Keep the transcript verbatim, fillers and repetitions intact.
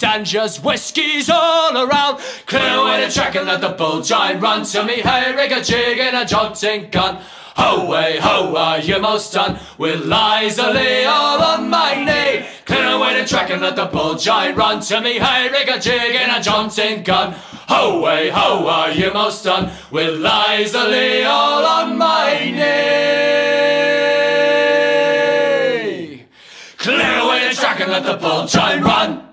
stanchions, whiskies all around. Clear away the track and let the bull giant run. To me, hey, rig a jig and a jogging gun. Ho way, ho, are you most done? With Liza Lee all on my knee. Clear away the track and let the bull giant run. To me, hey, rig a jig and a jaunting gun. Ho way, ho, are you most done? With Liza Lee all on my knee. Clear away the track and let the bull giant run.